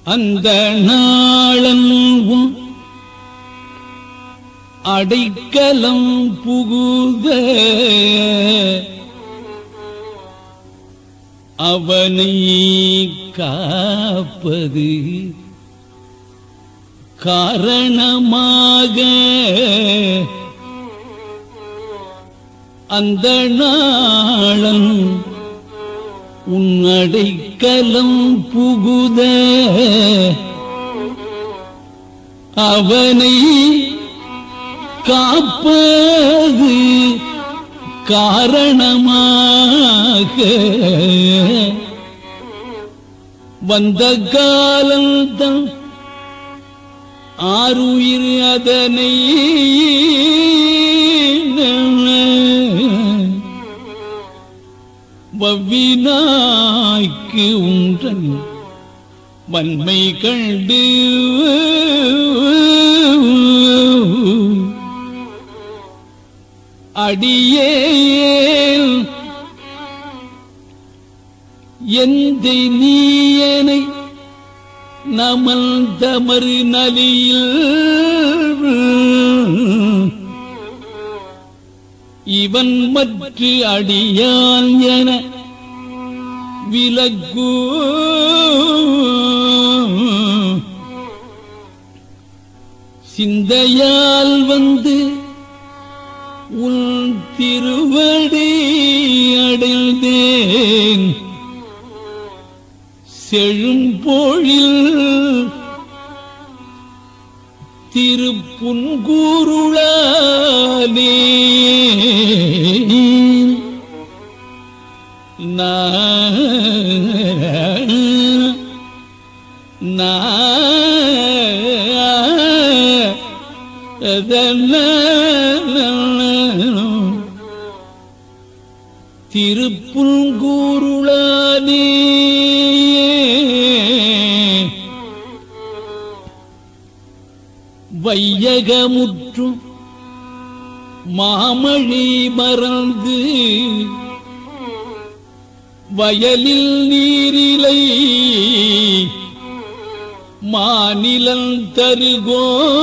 அந்த நாளங்கும் அடைக்கலம் புகுத அவனை காப்பது காரணமாக அந்த நாளம் உன் அடைக்கலம் புகுத அவனை காப்பது காரணமாக வந்த காலந்தன் ஆருயிர் அதனை வவ்வினாய்க்கு உன்றன் வன்மை கண்டு அடியேன் எந்தை நீயனை நமல் தமறு நலியில் இவன் மற்ற அடியான் என விலகு சிந்தையால் வந்து உன் திருவடி அடைந்தேன் செழும்பொழில் திருப்புன்கூருளானே திருப்புன்கூருளானே வையகமுற்றும் மாமழி மறந்து வயலில் நீரிலை மாநிலம் தருகோ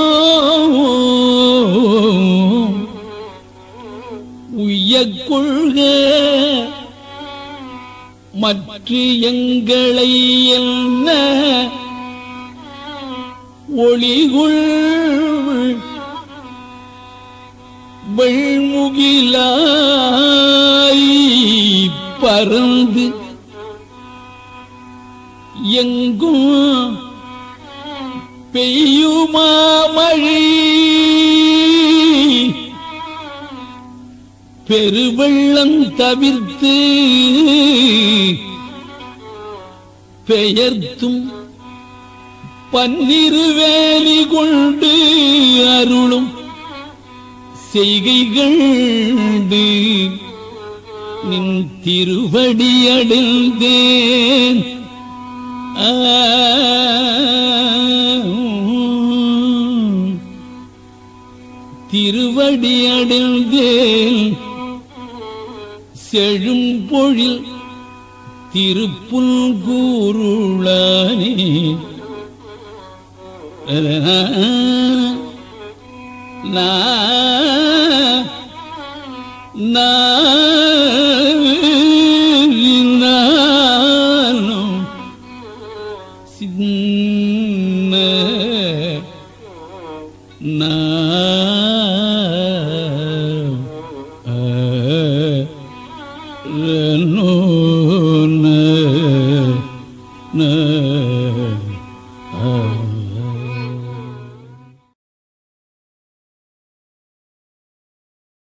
உய்யக் கொள்க மற்ற எங்களை என்ன ஒளிகுள் வெள்முகிலாய் பறந்து எங்கும் பெய்யுமா மழை பெருவெள்ளம் தவிர்த்து பெயர்த்தும் பன்னிருவேலி கொண்டு அருளும் செய்கைகள் நின் திருவடி அடைந்தேன் திருவடி அடைந்தேன் செழும்பொழில் திருப்புன்கூருளானே No.